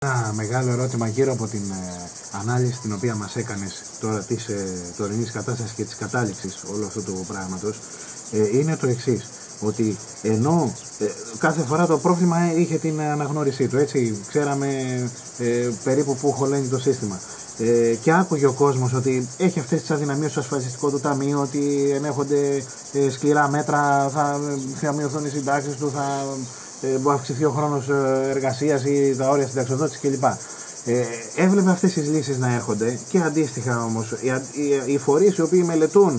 Ένα μεγάλο ερώτημα γύρω από την ανάλυση την οποία μας έκανες τώρα της τωρινής κατάστασης και της κατάληξης όλου αυτού του πράγματος είναι το εξής, ότι ενώ κάθε φορά το πρόβλημα είχε την αναγνώρισή του, έτσι, ξέραμε περίπου που χωλαίνει το σύστημα. Και άκουγε ο κόσμος ότι έχει αυτές τις αδυναμίες στο ασφαλιστικό του ταμείο, ότι ενέχονται σκληρά μέτρα, θα μειωθούν οι συντάξεις του, θα αυξηθεί ο χρόνος εργασίας ή τα όρια συνταξιοδότησης κλπ. Έβλεπε αυτές τις λύσεις να έρχονται και αντίστοιχα όμως οι φορείς οι οποίοι μελετούν,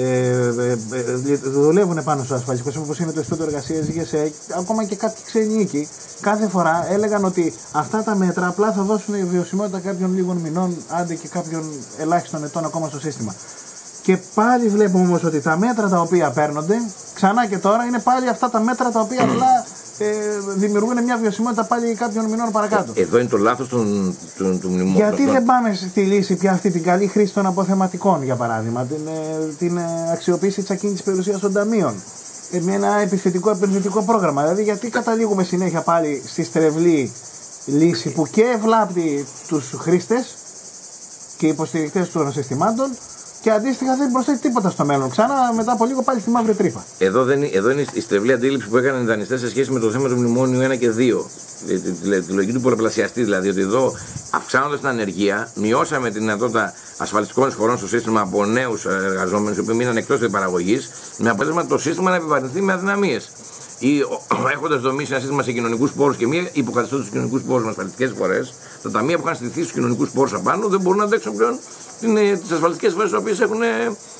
δουλεύουν πάνω στο ασφαλιστικό, όπως είναι το Ινστιτούτο Εργασίας, ΓΕΣΕ, ακόμα και κάποιοι ξένοι οίκοι, κάθε φορά έλεγαν ότι αυτά τα μέτρα απλά θα δώσουν βιωσιμότητα κάποιων λίγων μηνών, άντε και κάποιων ελάχιστων ετών ακόμα στο σύστημα. Και πάλι βλέπουμε όμως ότι τα μέτρα τα οποία παίρνονται, ξανά και τώρα, είναι πάλι αυτά τα μέτρα τα οποία απλά δημιουργούν μια βιωσιμότητα πάλι κάποιων μηνών παρακάτω. Εδώ είναι το λάθος του μνημονίου. Γιατί δεν πάμε στη λύση πια αυτή την καλή χρήση των αποθεματικών, για παράδειγμα, την αξιοποίηση της ακίνητης περιουσίας των ταμείων, με ένα επιθετικό επενδυτικό πρόγραμμα? Δηλαδή, γιατί καταλήγουμε συνέχεια πάλι στη στρεβλή λύση που και ευλάπτει τους χρήστες και υποστηρικτές των συστημάτων, και αντίστοιχα δεν προσθέτει τίποτα στο μέλλον. Ξανά μετά από λίγο πάλι στη μαύρη τρύπα. Εδώ είναι η στρεβλή αντίληψη που έκαναν οι δανειστές σε σχέση με το θέμα του μνημόνιου 1 και 2. Τη λογική του πολλαπλασιαστή, δηλαδή ότι εδώ αυξάνοντας την ανεργία, μειώσαμε τη δυνατότητα ασφαλιστικών εισφορών στο σύστημα από νέους εργαζόμενους, οι οποίοι μείναν εκτός της παραγωγής, με αποτέλεσμα το σύστημα να επιβαρυνθεί με αδυναμίες. Ή έχοντας δομήσει ένα σύστημα σε κοινωνικούς πόρους και μία υποκαθιστώντας τους κοινωνικούς πόρους με ασφαλιστικές εισφορές, τα ταμεία που είχαν στηθεί στους κοινωνικούς πόρους απάνω δεν μπορούν να αντέξουν πλέον τις ασφαλιστικές εισφορές τις οποίες έχουν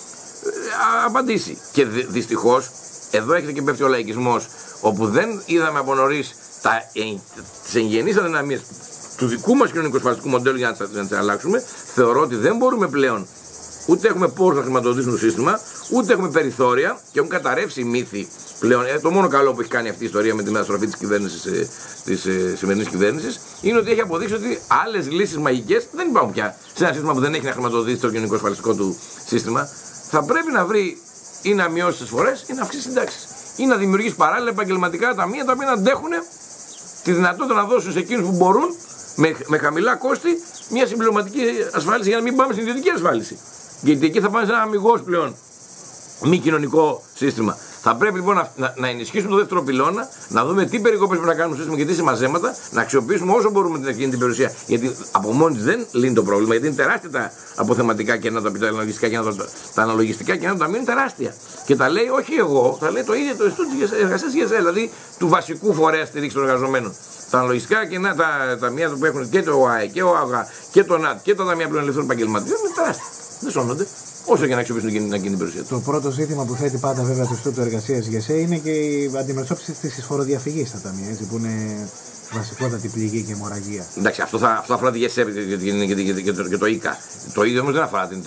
απαντήσει. Και δυστυχώς εδώ έχετε και πέφτει ο λαϊκισμός, όπου δεν είδαμε από νωρίς τις εγγενείς αδυναμίες του δικού μας κοινωνικού ασφαλιστικού μοντέλου για να τις αλλάξουμε. Θεωρώ ότι δεν μπορούμε πλέον, ούτε έχουμε πόρους να χρηματοδοτήσουμε το σύστημα, ούτε έχουμε περιθώρια και έχουν καταρρεύσει οι μύθοι πλέον. Το μόνο καλό που έχει κάνει αυτή η ιστορία με τη μεταστροφή της κυβέρνησης, της σημερινής κυβέρνησης, είναι ότι έχει αποδείξει ότι άλλες λύσεις μαγικές δεν υπάρχουν πια σε ένα σύστημα που δεν έχει να χρηματοδοτήσει το κοινωνικό ασφαλιστικό του σύστημα. Θα πρέπει να βρει ή να μειώσει τις φορές ή να αυξήσει συντάξεις. Ή να δημιουργήσει παράλληλα επαγγελματικά ταμεία τα οποία να αντέχουν τη δυνατότητα να δώσουν σε εκείνους που μπορούν με χαμηλά κόστη μια συμπληρωματική ασφάλιση, για να μην πάμε στην ιδιωτική ασφάλιση. Γιατί εκεί θα πάμε σε ένα αμιγώς πλέον μη κοινωνικό σύστημα. Θα πρέπει λοιπόν να ενισχύσουμε το δεύτερο πυλώνα, να δούμε τι περικόπες πρέπει να κάνουμε στο σύστημα και τι συμμαζέματα, να αξιοποιήσουμε όσο μπορούμε την ακίνητη περιουσία. Γιατί από μόνη της δεν λύνει το πρόβλημα, γιατί είναι τεράστια τα αποθεματικά κενά, τα αναλογιστικά κενά, τα αναλογιστικά κενά του ταμείου είναι τεράστια. Και τα λέει όχι εγώ, τα λέει το ίδιο το Ινστιτούτο Εργασίας ΓΕΣΕ, δηλαδή του βασικού φορέα στηρίξη των εργαζομένων. Τα αναλογιστικά κενά, τα ταμεία που έχουν και το ΟΑΕ και ο ΑΓΑ και το ΝΑΤ και τα ταμεία πλέον ελευθερών επαγγελματιών είναι τεράστια. Δεν σώνονται. Όσο και να αξιοποιήσουν την ακίνητη περιουσία. Το πρώτο ζήτημα που θέτει πάντα βέβαια το Ινστιτούτο Εργασίας ΓΕΣΕ είναι και η αντιμετώπιση της εισφοροδιαφυγής στα ταμεία, έτσι, που είναι βασικότατη πληγή και αιμορραγία. Εντάξει, αυτό αφορά τη ΓΕΣΕ και το ΙΚΑ. Το ίδιο όμως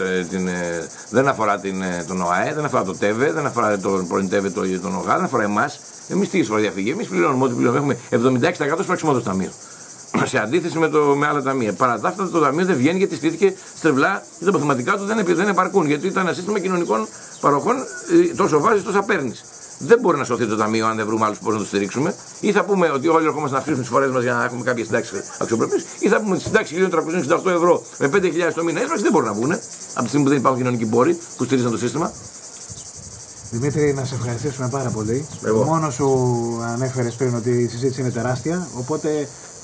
δεν αφορά τον ΟΑΕ, δεν αφορά το ΤΕΒΕ, δεν αφορά τον πρώην ΤΕΒΕ, τον ΟΓΑ, δεν αφορά εμάς. Εμείς τι εισφοροδιαφυγή, εμείς πληρώνουμε ό,τι πληρώνουμε. Έχουμε 76% σπραξιμότητας του ταμείου. Σε αντίθεση με άλλα ταμεία. Παρά τα αυτά, το ταμείο δεν βγαίνει γιατί στήθηκε στρεβλά και τα αποθεματικά του δεν επαρκούν. Γιατί ήταν ένα σύστημα κοινωνικών παροχών, τόσο βάζει, τόσο παίρνει. Δεν μπορεί να σωθεί το ταμείο αν δεν βρούμε άλλους πόρους να το στηρίξουμε. Ή θα πούμε ότι όλοι ερχόμαστε να αυξήσουμε τις φορές μας για να έχουμε κάποιες συντάξεις αξιοπρεπείς, ή θα πούμε ότι συντάξεις 1.368 ευρώ με 5.000 το μήνα έσβαση δεν μπορούν να βγουν από τη στιγμή που δεν υπάρχουν κοινωνικοί πόροι που στηρίζουν το σύστημα. Δημήτρη, να σε ευχαριστήσουμε πάρα πολύ. Μόνο σου ανέφερες πριν ότι η συζήτηση είναι τεράστια, οπότε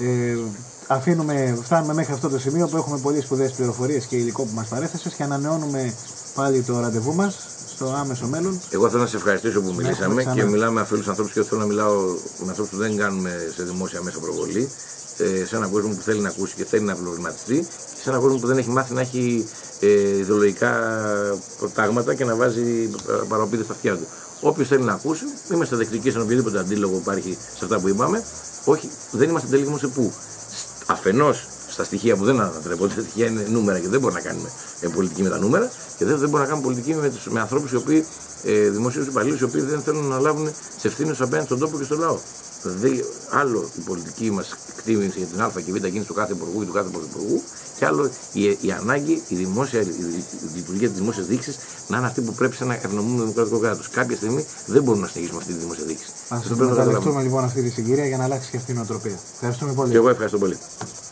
φτάνουμε μέχρι αυτό το σημείο που έχουμε πολύ σπουδαίες πληροφορίες και υλικό που μας παρέθεσες και ανανεώνουμε πάλι το ραντεβού μας στο άμεσο μέλλον. Εγώ θέλω να σε ευχαριστήσω που μιλήσαμε και μιλάμε με αφίλους ανθρώπους και θέλω να μιλάω με ανθρώπους που δεν κάνουμε σε δημόσια μέσα προβολή, σε έναν κόσμο που θέλει να ακούσει και θέλει να προβληματιστεί και σε έναν κόσμο που δεν έχει μάθει να έχει ιδεολογικά προτάγματα και να βάζει παροπίδες στα αυτιά του. Όποιος θέλει να ακούσει, είμαστε δεκτικοί σε οποιοδήποτε αντίλογο υπάρχει σε αυτά που είπαμε. Όχι, δεν είμαστε τελικώς σε πού. Αφενός στα στοιχεία που δεν ανατρέπονται, τα στοιχεία είναι νούμερα και δεν μπορούμε να κάνουμε πολιτική με τα νούμερα, και δεν μπορούμε να κάνουμε πολιτική με ανθρώπους οι οποίοι, δημοσίους υπαλλήλους, οι οποίοι δεν θέλουν να λάβουν τις ευθύνες απέναντι στον τόπο και στον λαό. Δηλαδή, άλλο η πολιτική μας εκτίμηση για την Α και Β κίνηση του κάθε υπουργού και του κάθε πρωθυπουργού, και άλλο η ανάγκη, η λειτουργία της δημόσιας διοίκησης να είναι αυτή που πρέπει σε ένα ευνομούμενο δημοκρατικό κράτος. Κάποια στιγμή δεν μπορούμε να συνεχίσουμε αυτή τη δημόσια διοίκηση. Ας εκμεταλλευτούμε λοιπόν αυτή τη συγκυρία για να αλλάξει και αυτή η νοοτροπία. Ευχαριστούμε πολύ. Και εγώ ευχαριστώ πολύ.